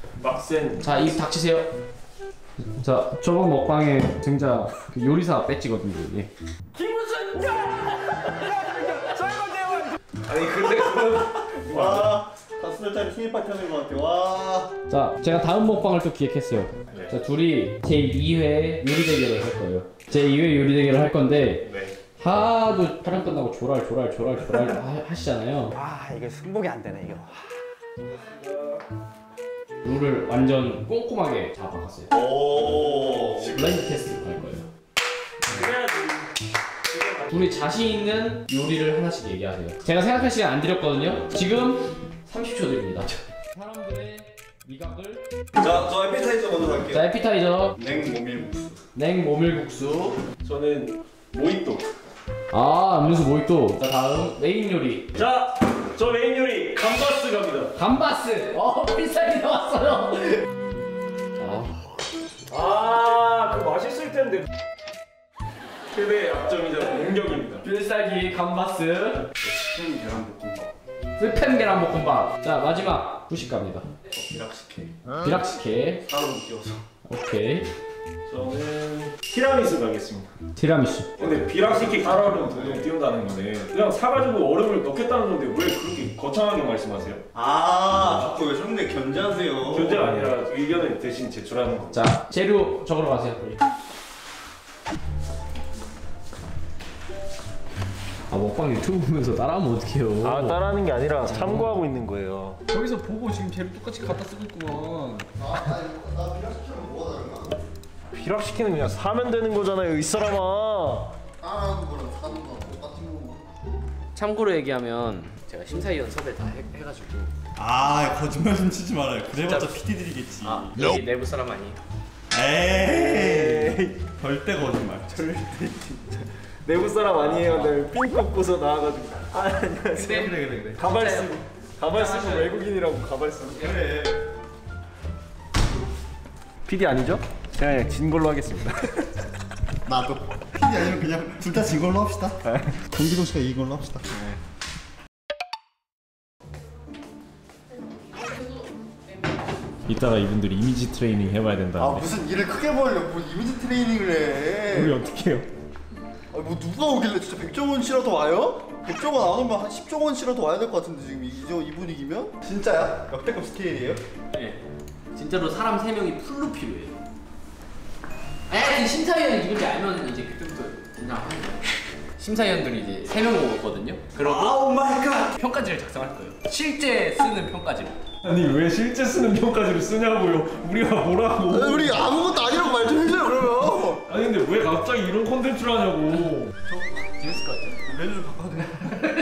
막센. 자, 입 닥치세요. 자, 저번 먹방에 등자 그 요리사 배지거든요. 예. 김우준. 아니 근데 그건 와 5살짜리 생일 파티 하는 것 같아. 와. 자, 제가 다음 먹방을 또 기획했어요. 네. 자, 둘이 제2회 요리 대결을 할 거예요. 제2회 요리 대결을 할 건데 네. 하도 촬영 끝나고 조랄 하시잖아요. 아 이게 승복이 안 되네 이거. 룰을 완전 꼼꼼하게 잡아갔어요. 오. 블라인드 테스트 할 거예요. 그래야지. 둘이 자신 있는 요리를 하나씩 얘기하세요. 제가 생각할 시간 안 드렸거든요. 지금 30초 드립니다. 사람들의 미각을. 저 에피타이저 먼저 갈게요. 자, 에피타이저. 냉모밀국수. 냉모밀국수. 저는 모히또. 아, 음료수 모히또. 자, 다음 메인 요리. 자, 저 메인 요리 감바스 갑니다. 감바스. 필살기 나왔어요. 그 맛있을 텐데. 최대 약점이자 공격입니다. 필살기 감바스. 스팸 계란볶음밥. 스팸 계란볶음밥. 자, 마지막 후식 갑니다. 비락식혜. 비락식혜. 따로 끼워서. 오케이. 저는 티라미수 가겠습니다. 티라미수. 근데 비락식혜 가루를 동동 띄운다는 거네. 그냥 사가지고 얼음을 넣겠다는 건데 왜 그렇게 거창하게 말씀하세요? 아 자꾸 왜 성대 견제하세요? 견제가 아니라 의견을 대신 제출하는 거. 자, 재료 적으러 가세요. 아, 먹방 유튜브 보면서 따라하면 어떡해요. 아, 따라하는 게 아니라 참고하고 있는 거예요. 거기서 보고 지금 재료 똑같이 갖다 쓰고 있구만. 나 비락식혜는 뭐가 다른가? 비락식혜는 그냥 사면 되는 거잖아요, 이 사람아. 따라하는 거랑 사는 거랑 똑같은 건가? 참고로 얘기하면 제가 심사위원 섭외 다 해가지고. 아 거짓말 좀 치지 말아요. 그래봤자 PD들이겠지. 여기 내부 사람 아니에요? 에이 절대 거짓말. 절대 진짜 내부 사람 아니에요. 네, 핀 꽂고서 나와가지고. 아, 안녕하세요. 그래. 가발 쓰고 외국인이라고 가발 쓰고. 그래. PD 아니죠? 제가 그냥 진 걸로 하겠습니다. 나도 PD 아니면 그냥 둘 다 진 걸로 합시다. 경기도 씨가 이긴 걸로 합시다. 이따가 이분들이 이미지 트레이닝 해봐야 아 된다는데. 무슨 일을 크게 벌려 뭐 이미지 트레이닝을 해. 우리 어떻게 해요? 아 뭐 누가 오길래 진짜 백종원 씨라도 와요? 백종원 안 오면 한 10종원 씨라도 와야 될 것 같은데 지금 이 분위기면? 진짜야? 역대급 스케일이에요? 네. 진짜로 사람 3명이 풀로 필요해요. 심사위원이 누군지 알면 이제 그때부터 긴장하는 거예요. 심사위원들이 이제 3명 오거든요. 그러고 오 마이 갓! 평가지를 작성할 거예요. 실제 쓰는 평가지를. 아니 왜 실제 쓰는 평가지를 쓰냐고요? 우리가 뭐라고? 우리 아무것도 아니라고 말 좀 해줘요 그러면. 아니 근데 왜 갑자기 이런 콘텐츠를 하냐고. 재밌을 것 같아요. 메뉴 좀 바꿔도 돼?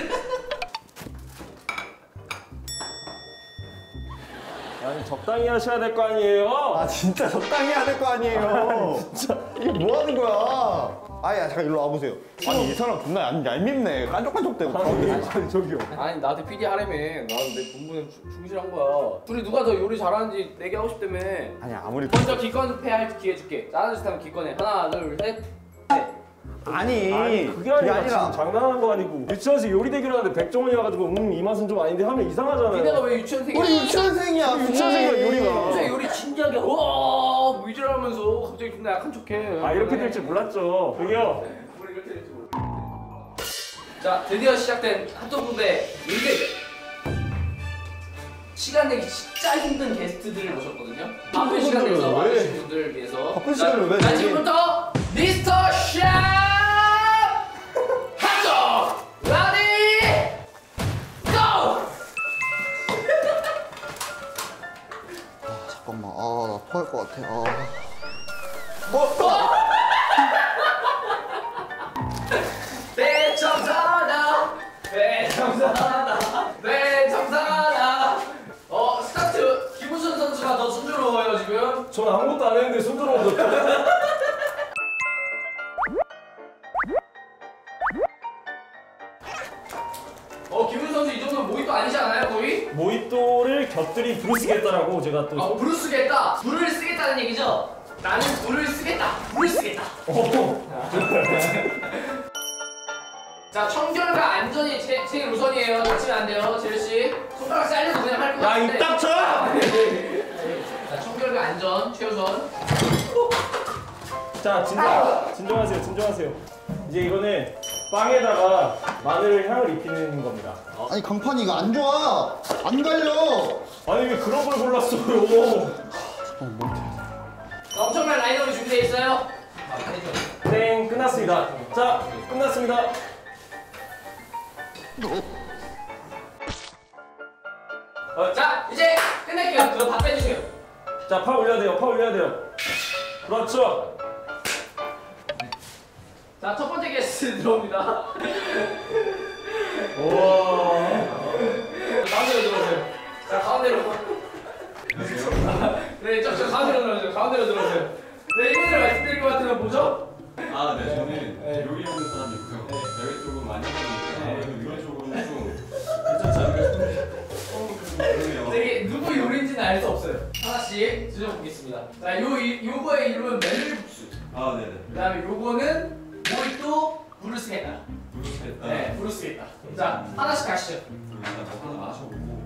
아니 적당히 하셔야 될 거 아니에요? 아 진짜 적당히 해야 될 거 아니에요. 진짜 이게 뭐 하는 거야? 아야 잠깐 일로 와보세요. 아니 이 사람 존나 얄밉네. 깐족깐족대고. 아니 저기요. 아니 나한테 PD 하라며. 나는 내 본분에 충실한 거야. 둘이 누가 더 요리 잘하는지 내기하고 싶다며. 아니 아무리 먼저 기권패할 기회 줄게. 짜는 짓 하면 기권해. 하나 둘 셋. 넷. 아니 그게 아니라 지금 장난하는 거 아니고 유치원에서 요리 대결하는데 백종원이 와가지고 이 맛은 좀 아닌데 하면 이상하잖아요. 니네가 왜 유치원생이야? 우리 유치원생이야. 유치원생이야 요리가. 갑자기 요리 진지하게 뭐 이질하면서 갑자기 존나 약한 척해. 아 이렇게 될 줄 몰랐죠. 저기요. 우리 이렇게 될 줄 몰랐어. 자, 드디어 시작된 핫도그배 요리 대결. 시간 내기 진짜 힘든 게스트들을 모셨거든요. 바쁜 시간 내서 와주신 분들을 위해서. 바쁜 시간을 왜 자, 내기? 지금부터 미스터 샤 핫도그 레디 고! 잠깐만 나 토할 것 같아. 대청사다 스타트. 김우순 선수가 더 순조로워요 지금. 전 아무것도 안 했는데 손들어오셨죠? 김우순 선수 이 정도면 모히또 아니지 않아요 거의? 모히또를 곁들인 브루스겠다라고 제가 또 불을 쓰겠다. 불을 쓰겠다는 얘기죠. 나는 불을 쓰겠다. 불을 쓰겠다. 자, 청결과 안전이 제일 우선이에요. 다치면 안 돼요, 재료 씨. 손가락 잘려도 그냥 할 것 같은데. 야, 입 닥쳐! 안전 최우선. 자, 진정하세요. 진정하세요. 이제 이거는 빵에다가 마늘 향을 입히는 겁니다. 아니 강판이 이거 안 좋아. 안 갈려. 아니 왜 그런 걸 골랐어요? 엄청난 라인업이 준비되어 있어요. 땡, 끝났습니다. 자, 끝났습니다. 자, 이제 끝낼게요. 그거 다 빼주세요. 자, 파 올려야 돼요. 파 올려야 돼요. 그렇죠. 자, 첫 번째 게스트 들어옵니다. 우와. 가운데로 들어오세요. 자, 가운데로. 네, 저 가운데로 들어오세요. 가운데로 들어오세요. 네, 이분들 말씀드릴 것 같으면 뭐죠? 아, 네, 저는 요리하는 사람이고요. 대회 쪽은 많이 하는데 요리 쪽으로는 좀 괜찮지 않을까 싶은데 되게 누구 요리인지는 알 수 없어요. 하나씩 드셔보겠습니다. 자, 요거의 이름은 메밀국수. 아, 네네. 그 다음에 요거는 모히또 브루스케타. 모르겠다. 네, 브루스케타. 자, 하나씩 가시죠. 일단 저 하나 마셔보고.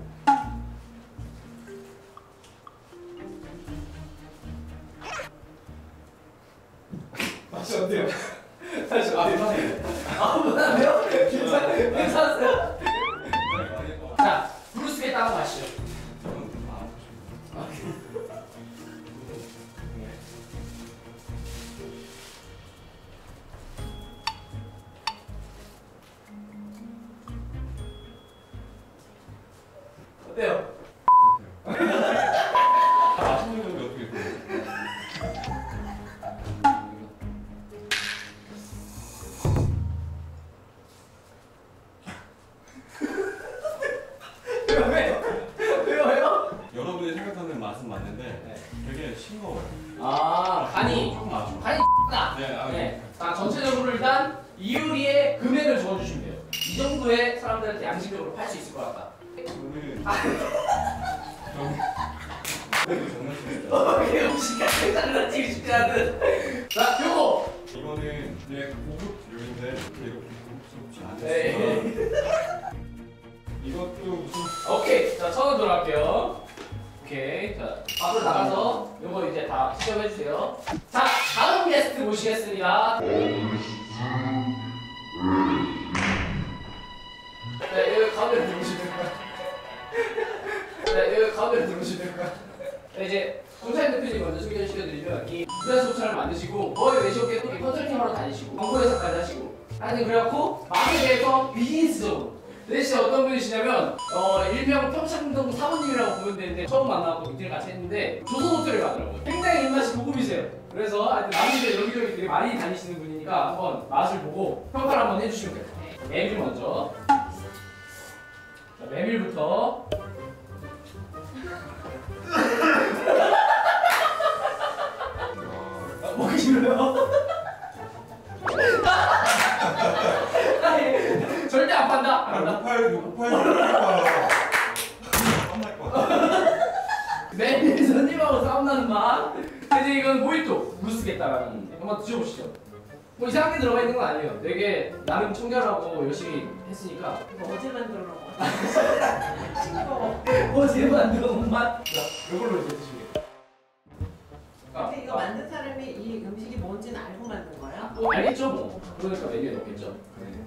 맛이 어때요? 다시 어때요? 아무나요? 괜찮았어요? 자, 브루스케타 한번 가시죠. 저는 어때요? 맛있는 건데 어떻게 돼요? 왜요? 여러분이 생각하는 맛은 맞는데 되게 싱거워요. 아, 간이 조금 아쉬워. 간이 다. 네, 아, 네. 자, 전체적으로 일단 이유리의 금액을 적어주시면 돼요. 이 정도의 사람들한테 양심적으로 팔 수 있을 것 같다. 저는 이게 음식까지 장난치기 쉽지 않은. 자, 요거. 이거는 그냥 고급 요리인데 이렇게 고급스럽지 않아요. 네. 이것도 무슨 오케이. 자, 1,000원 돌아갈게요. 오케이. 자, 앞으로 나가서 요거 이제 다 시험해 주세요. 자, 다음 게스트 모시겠습니다. 네, 여기 가운데로 들어오시면 돼요. 네, 여기 가운데로 들어오시면 돼요. 네, 이제 공사인 대표님 먼저 소개시켜드리면 이 부산 소차를 만드시고 거의 외식업계 또 컨설팅하러 다니시고 광고회사까지 하시고 아니 그래갖고 마음에 대해서 비즈니스적으로 대신 어떤 분이시냐면 일명 평창동 사모님이라고 보면 되는데 처음 만나고 미팅을 같이 했는데 조선호텔을 가더라고요. 굉장히 입맛이 고급이세요. 그래서 하여튼 남들 여기저기 되게 많이 다니시는 분이니까 한번 맛을 보고 평가를 한번 해주시면 돼요. 메밀 먼저. 자, 메밀부터. 먹기 싫어요? 아니, 절대 안 판다. 안 판다. 목파일 땀날 것 같아. 메밀 손님하고 싸움 나는 맛. 이제 이건 모히또 브루스케타라는 한번 드셔보시죠. 뭐 이상하게 들어가 있는 건 아니에요. 되게 나름 청결하고 열심히 했으니까. 어제 만들어 놓은 거. 싱거워. 어제 만들어 놓은 맛. 자, 이걸로 이제 드시게. 근데 이거 만든 사람이 이 음식이 뭔지는 알고 만든 거야? 뭐 알겠죠 뭐. 그러니까 메뉴에 넣겠죠.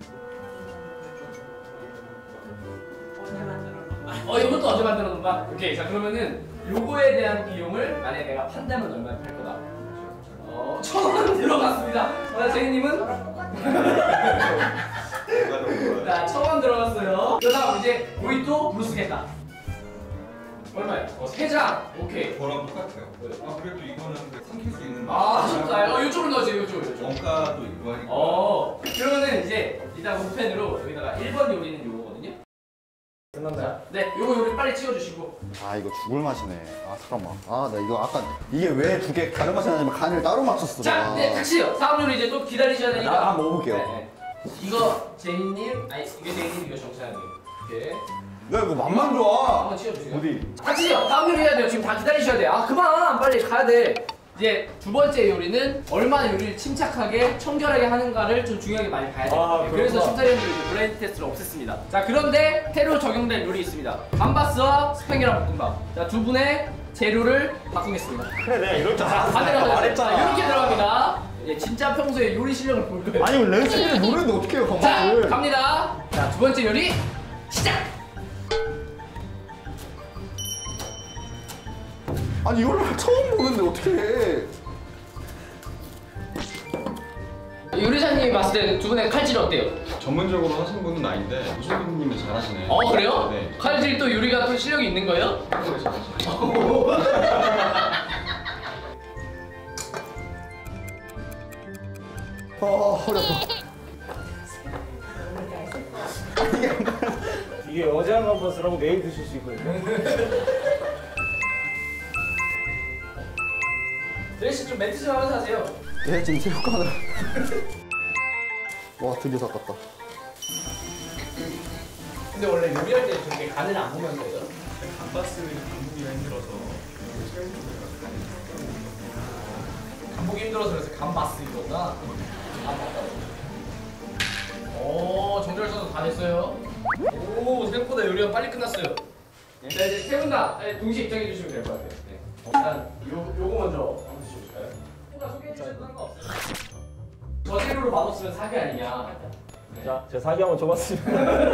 어제 만들어 놓은 거. 이것도 어제 만들어 놓은 맛. 오케이. 자 그러면은 요거에 대한 비용을 만약에 내가 판다면 얼마에 팔 거다. 1,000원 들어갔습니다. 제이님은? 자, 1,000원 들어갔어요. 그다음 이제 모히또 브루스케타. 얼마예요? 3장. 오케이. 저랑 똑같아요. 아, 그래도 이거는 삼킬 수 있는 아, 좋다. 이쪽으로 넣어주세요. 이쪽으로. 원가도 이거 하니까. 그러면은 이제 일단 우펜으로 여기다가 1번 요리는 요거거든요. 끝난다. 네, 요거 요리 빨리 찍어주시고. 아 이거 죽을 맛이네. 아 잠깐만. 아 나 이거 아까 이게 왜 두 개 다른 맛이 나냐면 간을 따로 맞췄어. 자, 네, 같이요. 다음 요리 이제 또 기다리셔야 되니까. 나 한번 먹어볼게요. 네. 이거 제이님, 아니 이게 제이님, 이거 정찬님. 이렇게 야 이거 맛만 좋아. 한번 치워주세요. 어디? 같이요. 다음 요리 해야 돼요. 지금 다 기다리셔야 돼. 아 그만, 빨리 가야 돼. 이제 두 번째 요리는 얼마나 요리를 침착하게 청결하게 하는가를 좀 중요하게 많이 봐야 돼요. 아, 그래서 그렇구나. 심사위원들이 이제 블라인드 테스트를 없앴습니다. 자, 그런데 새로 적용된 요리 있습니다. 감바스와 스팸계란 볶음밥. 자, 두 분의 재료를 바꾸겠습니다. 그래 내가 이럴 줄 반대로 말했잖아. 이렇게 들어갑니다. 예, 진짜 평소에 요리 실력을 볼 거예요. 아니 레시피를 모르는데 어떻게 해요 자, 감각을. 갑니다. 자, 두 번째 요리 시작! 아니 이걸 처음 보는데 어떻게 해. 요리사님이 봤을 때 두 분의 칼질 어때요? 전문적으로 하신 분은 아닌데 조선님이 잘하시네. 어, 그래요? 네. 칼질 또 요리가 또 실력이 있는 거예요? 어렵다. 이게 어제 한 감바스라고 매일 드실 수 있거든요. 드레시 좀 멘트 좀 하면서 하세요. 네 지금 체육관을. 와 드디어 닦았다. 근데 원래 요리할 때 저렇게 간을 안 보면서 해요? 감바스는 감기가 힘들어서 체험 간 보기 힘들어서 그래서 간 바스 이거구나. 오, 정절 선수 다 됐어요. 오, 생각보다 요리가 빨리 끝났어요. 자, 이제 세 분 다 동시에 입장해 주시면 될 것 같아요. 네. 일단 요거 먼저 한번 드셔볼까요? 누가 소개해 주셔도 상관없어요. 저 재료로 맛없으면 사기 아니냐. 자, 제가 사기 한번 줘봤습니다.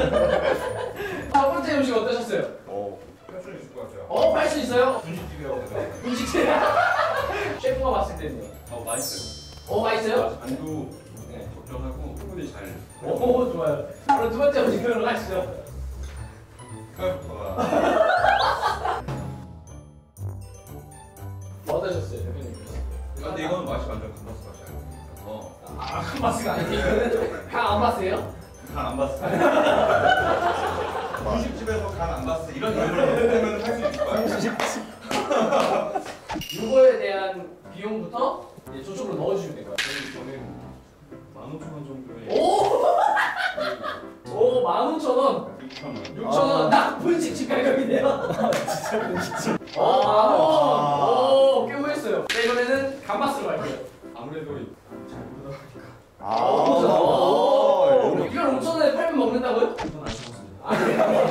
첫 번째 음식 어떠셨어요? 할수 있을 것 같아요. 할 수 있어요? 분식집이라고 해서. 음식집 셰프가 봤을 때는요? 맛있어요. 맛있어요? 안도 적절하고 충분히 잘. 오, 좋아요. 그럼 두 번째 음식으로 가시죠. 어떠셨어요, 대표님? 근데 이건 맛이 완전 감바스 맛이 아니에요. 감바스가 아니에요, 이거는? 간 안 봤어요? 간안 봤어. 분식집에서 간 안 봤어. 이런 이름을 하면 할 수 있을 거야. 이거에 대한 비용부터 이제 저쪽으로 넣어주시면 될 것 같아요. 저는 15,000원 정도에 오, 15,000원, 6,000원. 6,000원, 딱 분식집 가격이네요. 진짜 분식집. 오, 꽤 후했어요. 네, 이번에는 감바스로 갈게요. 아무래도 잘 모르다 보니까 오, 이걸 5,000원에 팔면 먹는다고요? 저는 안 써봤습니다. 아, 그래요?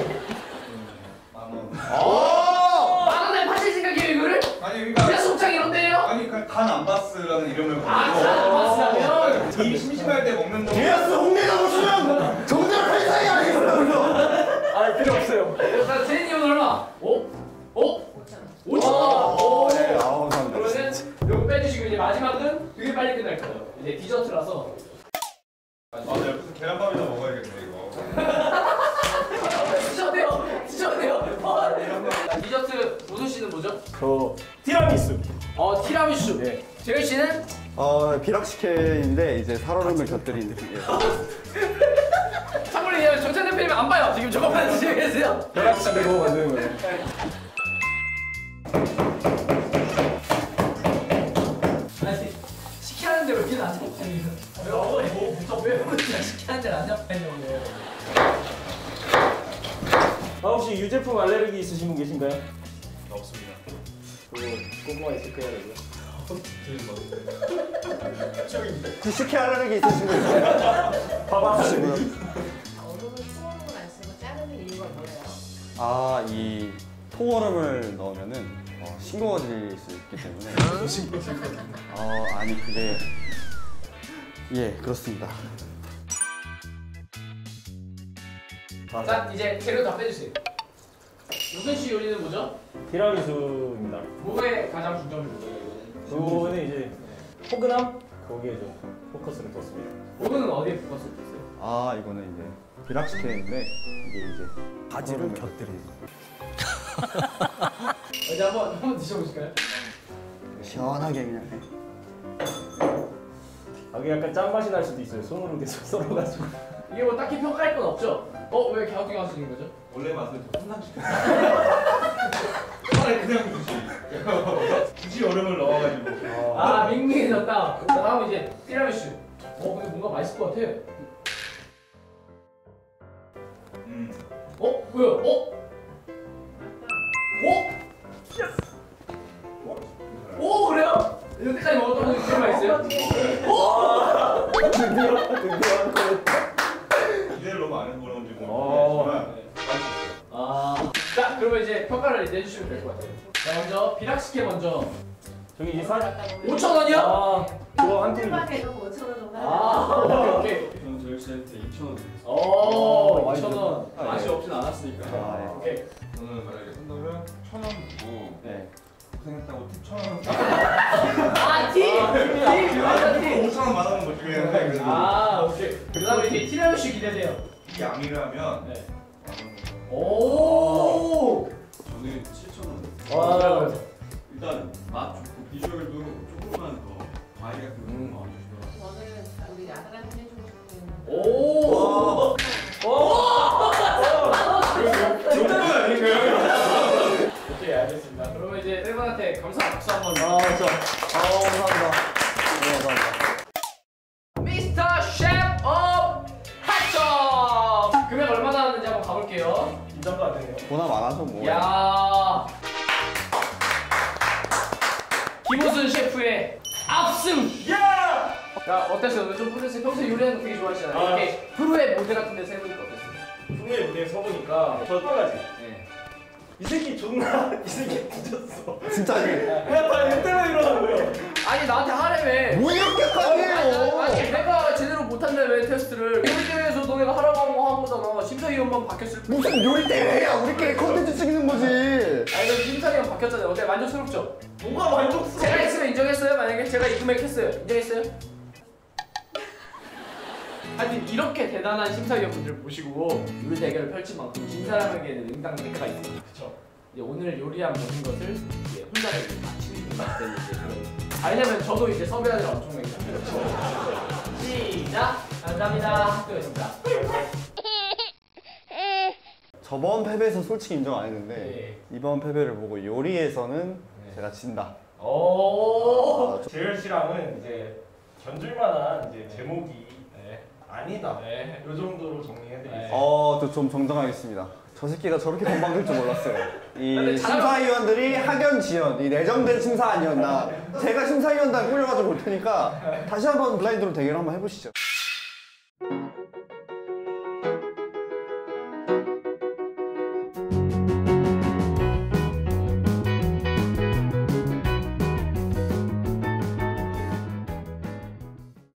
10,000원. 10,000원에 파실 생각이에요, 이거를? 아니 그냥 그러니까 속창 이런데요? 아니 간 안바스라는 이름을 간안바스라면? 이 심심할 때 먹는 거. 예스 홍대가 보시면 정답 회사이 아니겠어요. 아, 필요 없어요. 자, 제니님 오늘 얼마? 5,000원. 5,000원. 오, 네, 아우 감사합니다. 그러면 요거 빼주시고 이제 마지막은 되게 빨리 끝날 거예요. 이제 디저트라서. 아, 나 옆에서 계란밥이나 먹어야겠네 이거. 드셔도 돼요. 디저트 우수 씨는 뭐죠? 저 티라미수. 티라미수. 네. 재현 씨는 비락식혜인데 이제 살얼음을 곁들인 느낌이에요. 참고로 얘기하면 정찬 대표님 안 봐요. 지금 저거만 드시고 계세요. 벼락치기로 만드는 거예요. 아니, 시키는 대로 이렇게 안 잡아요. 왜 혼자 시키는 대로 안 잡아요? 혹시 유제품 알레르기 있으신 분 계신가요? 없습니다. 그거 꼼꼼하게 체크해야 되고요. 식혜 알레르기 있으신 분 있어요? 봐봐. 있으시고요. 얼음을 투어름을 안 쓰고 자르는 이유가 뭐예요? 이 통얼음을 넣으면은 싱거워질 수 있기 때문에. 아니 그게 그렇습니다. 자, 이제 재료 다 빼주세요. 우선 씨 요리는 뭐죠? 티라미수입니다. 뭐에 가장 중점을 두어요? 그거는 이제 포근함? 거기에 좀 포커스를 뒀습니다. 오늘은 어디에 포커스를 뒀어요? 이거는 이제 비락식혜인데 이게 이제 바지를 곁들인 이제 한번 드셔보실까요? 시원하게 그냥 해. 이게 약간 짠맛이 날 수도 있어요. 손으로 계속 썰어가지고. 이게 뭐 딱히 평가할 건 없죠? 왜 갸우뚱이 하시는 거죠? 원래 맛은 좀 상상시켰어요. 차라리 그냥 굳이 얼음을 넣어가지고. 밍밍해졌다. 자, 다음 이제 티라미슈. 근데 뭔가 맛있을 것 같아. 뭐야? 오, 그래요? 여태까지 먹었던 거 제일 맛있어요? 기대를 너무 안 해보는지 어. 모르겠지만 자, 그러면 이제 평가를 내주시면 될 것 같아요. 자, 먼저 비락식혜 먼저. 저기 이 사. 5,000원이요? 아, 그거 한 팀. 만 해도 5천 원 정도 아, 오케이. 저는 저희 씨한테 2,000원 드렸어요. 오, 2,000원. 맛이 없진 않았으니까. 오케이. 저는 만약에 한다면 1,000원 주고 네. 고생했다고 팁 1,000원 아, 팀! 팀! 5,000원 받아는 것 중에 하나. 아, 오케이. 그 다음에 이제 티라미슈 기대돼요. 이 양이라면 네. 오! 저는 7,000원. 와. 일단 맛 좋고 비주얼도 조금만 더 과일 같은 거 넣어주시더라고요. 저는 우리 아들한테 해주고 싶은 오! 정답은 아닌가요? 오케이, 알겠습니다. 그러면 이제 세 분한테 감사 박수 한번. 감사합니다. 네, 감사합니다. 미스터 셰프 업 핫점! 금액 얼마 나왔는지 한번 가볼게요. 긴장도 안 되네요. 보나 많아서 뭐. 야 김호순 셰프의 압승! 야! 야, 어땠어요? 좀 프로세스 평소에 요리하는 거 되게 좋아하시잖아요. 아. 이렇게 프로의 무대 같은 데서 해보니까 어땠어요? 분명히 무대에 서보니까 저 떠나지. 네. 이 새끼 존나 이 새끼 뒤졌어. 진짜 이게 그냥 다 이때만 이러라고요. 아니 나한테 하래매. 뭐 이렇게까지 해요? 아니 내가 제대로 못한다며 테스트를 요리 대회에서 너네가 하라고 한 거잖아. 심사위원만 바뀌었을 뿐. 무슨 요리 대회야? 우리끼리 컨텐츠 찍는 거지. 아니 그 심사위원 바뀌었잖아요. 어때? 만족스럽죠? 뭐가 만족스러워? 제가 있으면 인정했어요? 만약에 제가 이 금액 했어요. 인정했어요? 하여튼 이렇게 대단한 심사위원분들 모시고 요리 대결을 펼친 만큼 진 사람에게는 응당 대가가 있습니다. 그쵸. 이제 오늘 요리한 모든 것을 이제 혼자서 이제 마치는 것들이 이제 그런. 아, 왜냐면 저도 이제 섭외하느라 엄청나게 힘들었죠. 시작! 감사합니다. 학교였습니다. 저번 패배에서 솔직히 인정 안 했는데 네. 이번 패배를 보고 요리에서는 제가 진다. 오. 재열 씨랑은 이제 견줄만한 이제 제목이 아니다. 네. 요 정도로 정리해드리겠습니다. 또 좀 정정하겠습니다. 저 새끼가 저렇게 건방질 줄 몰랐어요. 이 근데 심사위원들이 학연 지연, 이 내정된 심사 아니었나. 제가 심사위원단 꾸려가지고 올 테니까 다시 한번 블라인드로 대결 한번 해보시죠.